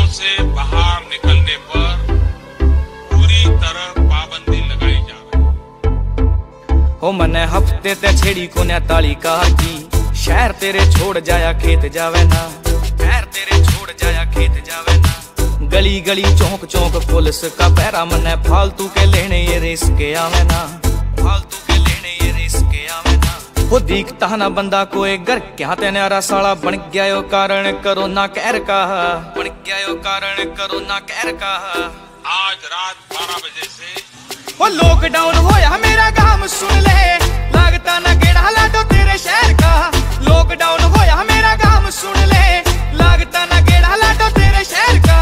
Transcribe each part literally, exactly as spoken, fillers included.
से बाहर निकलने पर पूरी तरह पाबंदी लगाई जा रही। हो मने हफ्ते ते छेड़ी को ने ताली कार की, शहर तेरे छोड़ जाया खेत जावे ना, शहर तेरे छोड़ जाया खेत जावे ना। गली गली चौक चौक पुलिस का पहरा, मने फालतू के लेने ये रिस्क आवे ना, फालतू के लेने ये रिस्क आवे ना। वो दिखता ना बंदा कोई घर क्या ते न्यारा साला बन गया यो कारण कोरोना कहर का, बन गया यो कारण कोरोना कहर का। आज रात बारह बजे से वो लॉकडाउन होया मेरा काम सुन ले, लगता ना गेड़ा लाडो तेरे शहर का। लॉकडाउन होया मेरा काम सुन ले, लगता ना गेड़ा लाडो तेरे शहर का।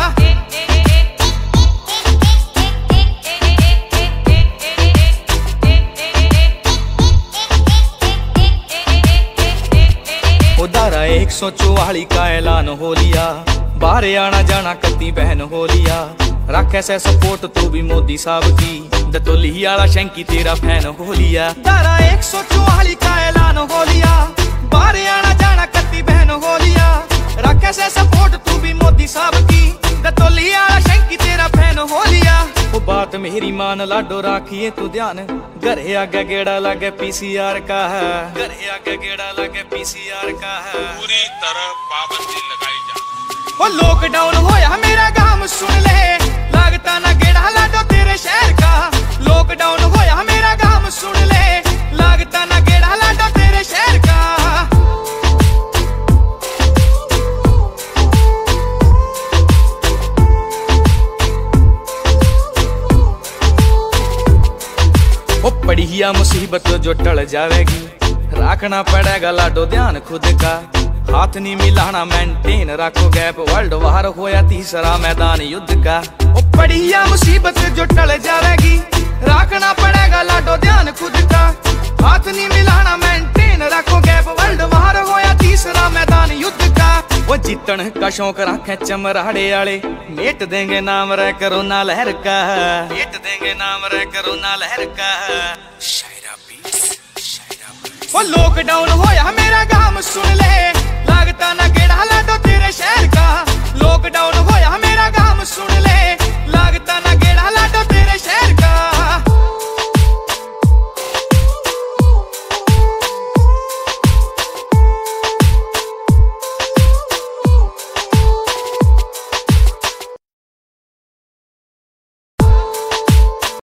धारा एक सौ चौवाली का ऐलान हो लिया, बाहर आना जाना कत्ती बहन हो लिया। रख ऐसे सपोर्ट तू भी मोदी साहब की, दतोली आला शंकी तेरा फैन हो लिया। धारा एक सौ चौवाली का ऐलान हो लिया, बाहर आना जाना कत्ती बहन हो लिया। रख ऐसे सपोर्ट तू भी मोदी साहब की, दतोली आला शंकी तेरा फैन हो लिया। वो बात मेरी मान लाडो राखिए तू ध्यान, घरे आगे गेड़ा लगे पीसीआर का है, घरे आगे गेड़ा लगे पीसीआर का है। पूरी तरह पाबंदी लगाई जा रही। वो लॉकडाउन होया मेरा काम सुन ले, लगता ना गेड़ा लाडो तेरे शहर का। लॉकडाउन होया मेरा काम सुन ले, लगता ना गेड़ा लाडो तेरे शहर का। वो पढ़िया मुसीबत जो टल जावेगी, रखना पड़ेगा लाडो ध्यान खुद का। हाथ नहीं मिलाना मेंटेन रखो गैप, वर्ल्ड वार होया तीसरा मैदान युद्ध का। वो पढ़िया मुसीबत जो टल जावेगी, रखना पड़ेगा लाडो ध्यान खुद का। हाथ नहीं मिलाना मेंटेन रखो गैप, वर्ल्ड वार होया तीसरा मैदान युद्ध का। वो जीतन का शौक रखे चमराड़े आले, मेट देंगे नाम रे कोरोना लहर का, मेट देंगे नाम रे कोरोना लहर का। Shayra beats, Shayra beats. वो लॉकडाउन होया मेरा काम सुन ले, लगता ना गेड़ा लाडो तेरे शहर का।